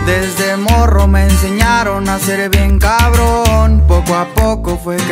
Desde morro me enseñaron a ser bien cabrón. Poco a poco fue